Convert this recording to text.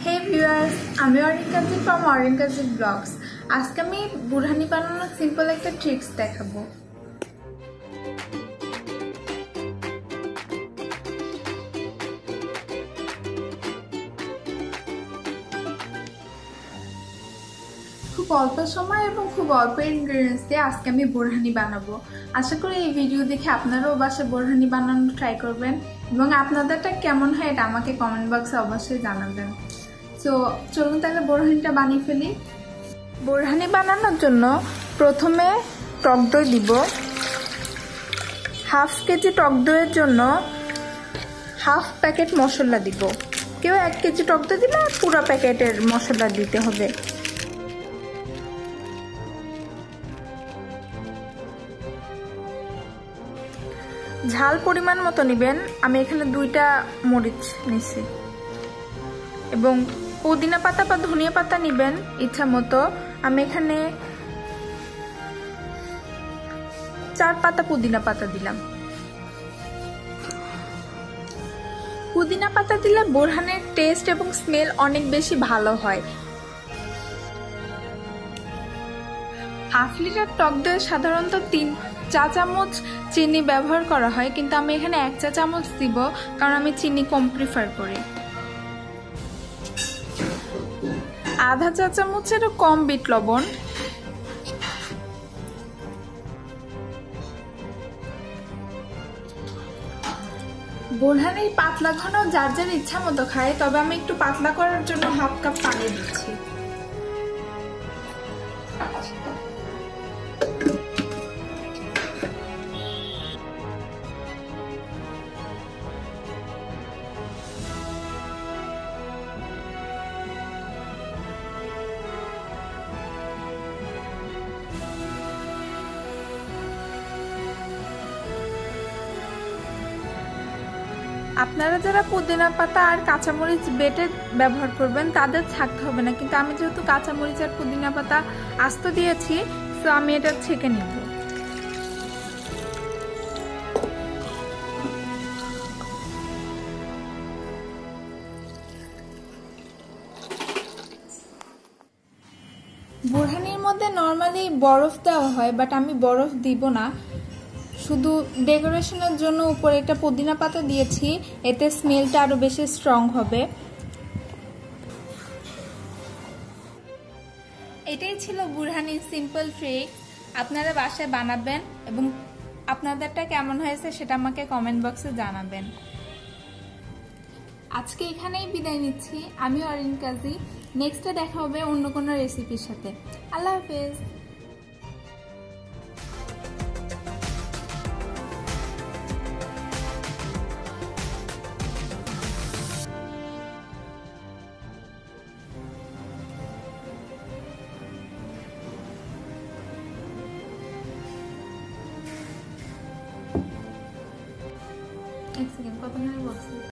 Hey viewers, আমি অরিনকাজি from অরিনকাজি blogs. আজকে আমি বুরহানি বানানোর সিম্পল একটা ট্রিক্স দেখাবো। খুব অল্প সময় এবং খুব অল্প ইনগ্রেডিয়েন্টস দিয়ে আজকে আমি বুরহানি বানাবো। আশা করি এই ভিডিও দেখে আপনারাও বাসায় বুরহানি বানানো ট্রাই করবেন এবং আপনাদেরটা কেমন হয় এটা আমাকে কমেন্ট বক্সে অবশ্যই জানাবেন। সো চলুন তাহলে বুরহানিটা বানিয়ে ফেলি। বুরহানি বানানোর জন্য প্রথমে টক দই দিব। হাফ কেজি টক দইয়ের জন্য হাফ প্যাকেট মশলা দিব। কেউ 1 কেজি টক দই দিলে পুরো প্যাকেটের মশলা দিতে হবে। ঝাল পরিমাণ মতো নেবেন। আমি এখানে 2টা মরিচ নিছি এবং পুদিনা পাতা বা ধনিয়া পাতা নেবেন ইচ্ছা মতো। আমি এখানে 4 পাতা পুদিনা পাতা দিলাম। পুদিনা পাতা দিলে বুরহানের টেস্ট এবং স্মেল অনেক বেশি ভালো হয়। হাফ লিটার টক দই সাধারণত 3 চা চামচ চিনি ব্যবহার করা হয়, কিন্তু আমি এখানে 1 চা চামচ দিব কারণ আমি চিনি কম প্রিফার করি। আধা চা চামচেরও কম বিট লবণ, বুরহানির পাতলা ঘন যার যার ইচ্ছা মতো খায়, তবে আমি একটু পাতলা করার জন্য হাফ কাপ পানি দিচ্ছি। আপনারা যারা পুদিনা পাতা আর কাঁচামরিচ বেটে ব্যবহার করবেন তাদের থাকতে হবে না, কিন্তু আমি যেহেতু কাঁচামরিচ আর পুদিনা পাতা আস্ত দিয়েছি তো আমি এটা ছেঁকে নিব। বুরহানির মধ্যে নর্মালি বরফ দেওয়া হয়, বাট আমি বরফ দিব না, শুধু ডেকোরেশনের জন্য উপরে একটা পুদিনা পাতা দিয়েছি, এতে স্মেলটা আরো বেশি স্ট্রং হবে। এটাই ছিল বুরহানির সিম্পল ট্রিক। আপনারা বাসায় বানাবেন এবং আপনাদেরটা কেমন হয়েছে সেটা আমাকে কমেন্ট বক্সে জানাবেন। আজকে এখানেই বিদায় নিচ্ছি। আমি অরিনকাজি। নেক্সটে দেখা হবে অন্য কোনো রেসিপির সাথে। আল্লাহ হাফেজ।